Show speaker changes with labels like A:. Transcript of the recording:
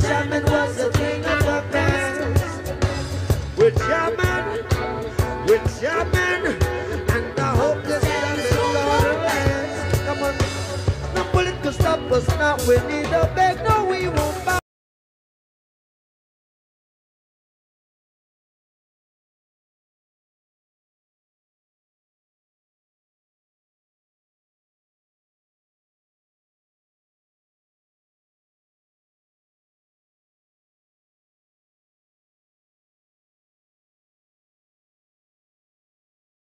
A: jamming was a thing of the past. We're jamming, and I hope this jamming gonna last. Come on, no bullet to stop us now. We need a beg, no, we won't bow.